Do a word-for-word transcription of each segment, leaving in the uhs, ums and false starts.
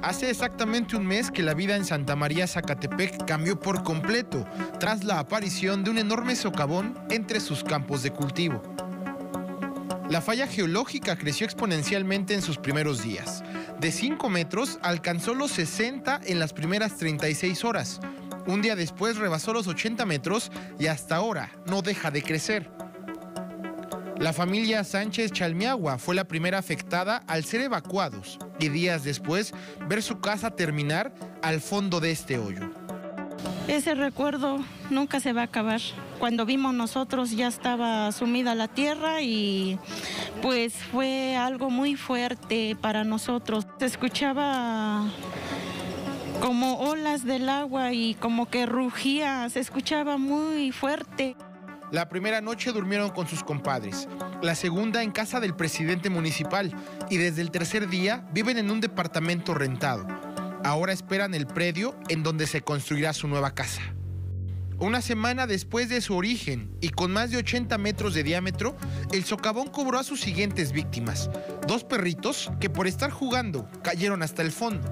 Hace exactamente un mes que la vida en Santa María Zacatepec cambió por completo tras la aparición de un enorme socavón entre sus campos de cultivo. La falla geológica creció exponencialmente en sus primeros días. De cinco metros alcanzó los sesenta en las primeras treinta y seis horas. Un día después rebasó los ochenta metros y hasta ahora no deja de crecer. La familia Sánchez Chalmiagua fue la primera afectada al ser evacuados y días después ver su casa terminar al fondo de este hoyo. Ese recuerdo nunca se va a acabar. Cuando vimos nosotros ya estaba sumida la tierra y pues fue algo muy fuerte para nosotros. Se escuchaba como olas del agua y como que rugía, se escuchaba muy fuerte. La primera noche durmieron con sus compadres, la segunda en casa del presidente municipal y desde el tercer día viven en un departamento rentado. Ahora esperan el predio en donde se construirá su nueva casa. Una semana después de su origen y con más de ochenta metros de diámetro, el socavón cobró a sus siguientes víctimas, dos perritos que por estar jugando cayeron hasta el fondo.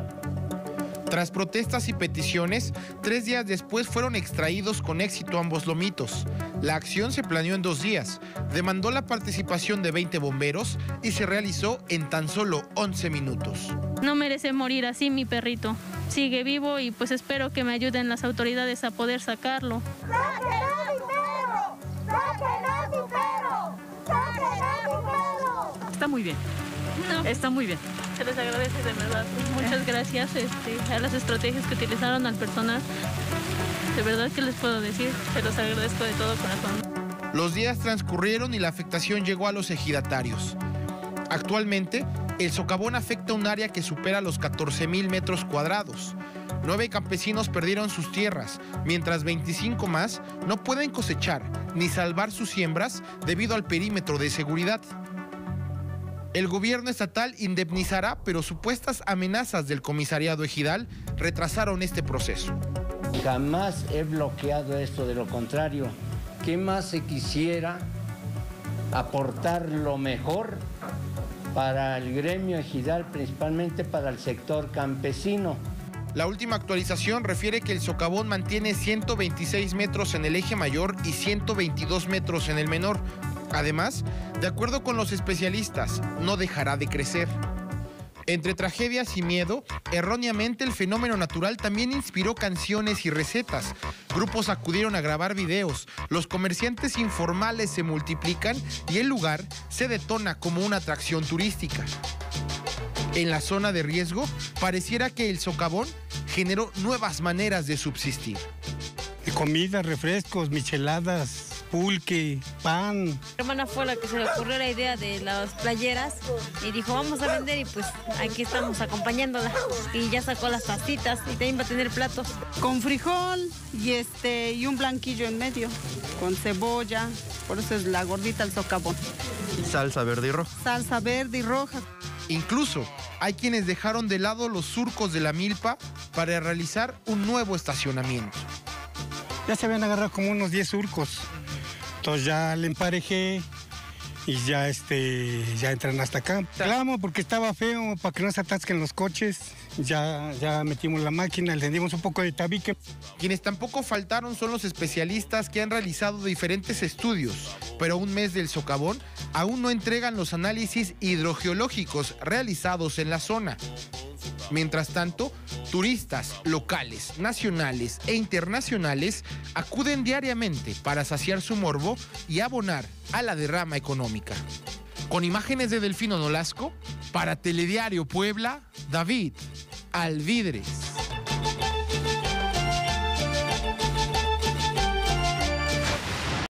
Tras protestas y peticiones, tres días después fueron extraídos con éxito ambos lomitos. La acción se planeó en dos días, demandó la participación de veinte bomberos y se realizó en tan solo once minutos. No merece morir así mi perrito. Sigue vivo y pues espero que me ayuden las autoridades a poder sacarlo. ¡Sáquenos mi perro! ¡Sáquenos mi perro! ¡Sáquenos mi perro! Está muy bien. No. Está muy bien. Se les agradece de verdad. Muchas gracias este, a las estrategias que utilizaron al personal. De verdad que les puedo decir, se los agradezco de todo corazón. Los días transcurrieron y la afectación llegó a los ejidatarios. Actualmente, el socavón afecta un área que supera los catorce mil metros cuadrados. Nueve campesinos perdieron sus tierras, mientras veinticinco más no pueden cosechar ni salvar sus siembras debido al perímetro de seguridad. El gobierno estatal indemnizará, pero supuestas amenazas del comisariado ejidal retrasaron este proceso. Jamás he bloqueado esto, de lo contrario. ¿Qué más se quisiera aportar lo mejor para el gremio ejidal, principalmente para el sector campesino? La última actualización refiere que el socavón mantiene ciento veintiséis metros en el eje mayor y ciento veintidós metros en el menor. Además, de acuerdo con los especialistas, no dejará de crecer. Entre tragedias y miedo, erróneamente el fenómeno natural también inspiró canciones y recetas. Grupos acudieron a grabar videos, los comerciantes informales se multiplican y el lugar se detona como una atracción turística. En la zona de riesgo, pareciera que el socavón generó nuevas maneras de subsistir. Comida, refrescos, micheladas, pulque, pan. Mi hermana fue la que se le ocurrió la idea de las playeras y dijo vamos a vender y pues aquí estamos acompañándola y ya sacó las tacitas y también va a tener platos. Con frijol y, este, y un blanquillo en medio, con cebolla, por eso es la gordita al socavón. Salsa verde y roja. Salsa verde y roja. Incluso hay quienes dejaron de lado los surcos de la milpa para realizar un nuevo estacionamiento. Ya se habían agarrado como unos diez surcos. Entonces ya le emparejé y ya, este, ya entran hasta acá. Clamo porque estaba feo, para que no se atasquen los coches. Ya, ya metimos la máquina, le dimos un poco de tabique. Quienes tampoco faltaron son los especialistas que han realizado diferentes estudios, pero a un mes del socavón aún no entregan los análisis hidrogeológicos realizados en la zona. Mientras tanto, turistas locales, nacionales e internacionales acuden diariamente para saciar su morbo y abonar a la derrama económica. Con imágenes de Delfino Nolasco, para Telediario Puebla, David Alvidres.